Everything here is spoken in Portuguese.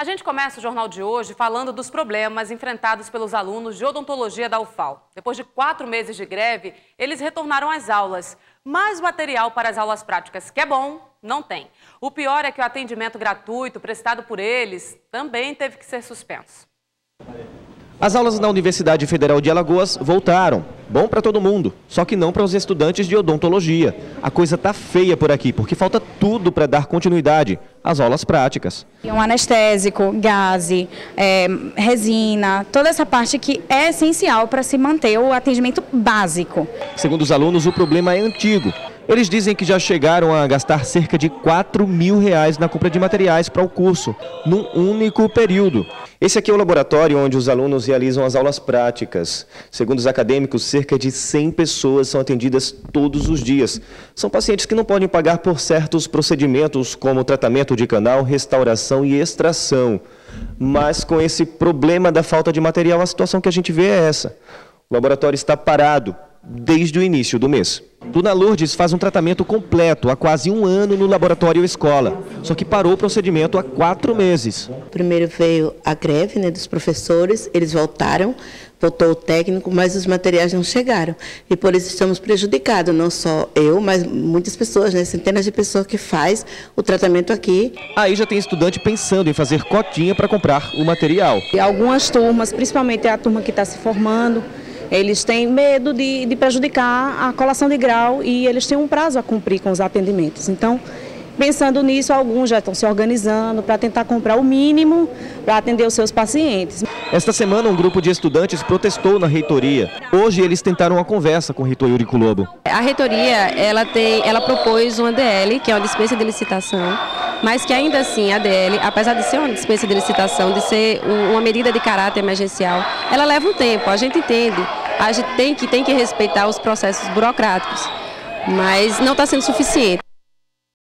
A gente começa o jornal de hoje falando dos problemas enfrentados pelos alunos de odontologia da UFAL. Depois de 4 meses de greve, eles retornaram às aulas. Mas material para as aulas práticas, que é bom, não tem. O pior é que o atendimento gratuito prestado por eles também teve que ser suspenso. As aulas na Universidade Federal de Alagoas voltaram. Bom para todo mundo, só que não para os estudantes de odontologia. A coisa tá feia por aqui, porque falta tudo para dar continuidade às aulas práticas. Um anestésico, gaze, resina, toda essa parte que é essencial para se manter o atendimento básico. Segundo os alunos, o problema é antigo. Eles dizem que já chegaram a gastar cerca de R$4.000 na compra de materiais para o curso, num único período. Esse aqui é o laboratório onde os alunos realizam as aulas práticas. Segundo os acadêmicos, cerca de 100 pessoas são atendidas todos os dias. São pacientes que não podem pagar por certos procedimentos, como tratamento de canal, restauração e extração. Mas com esse problema da falta de material, a situação que a gente vê é essa. O laboratório está parado desde o início do mês. Dona Lourdes faz um tratamento completo há quase 1 ano no laboratório escola, só que parou o procedimento há 4 meses. Primeiro veio a greve, dos professores, eles voltaram, voltou o técnico, mas os materiais não chegaram. E por isso estamos prejudicados, não só eu, mas muitas pessoas, centenas de pessoas que faz o tratamento aqui. Aí já tem estudante pensando em fazer cotinha para comprar o material. E algumas turmas, principalmente a turma que está se formando, eles têm medo de prejudicar a colação de grau e eles têm um prazo a cumprir com os atendimentos. Então, pensando nisso, alguns já estão se organizando para tentar comprar o mínimo para atender os seus pacientes. Esta semana, um grupo de estudantes protestou na reitoria. Hoje, eles tentaram uma conversa com o reitor Eurico Lobo. A reitoria, ela propôs uma DL, que é uma dispensa de licitação, mas que ainda assim a DL, apesar de ser uma dispensa de licitação, de ser uma medida de caráter emergencial, ela leva um tempo, a gente entende. A gente tem que respeitar os processos burocráticos, mas não está sendo suficiente.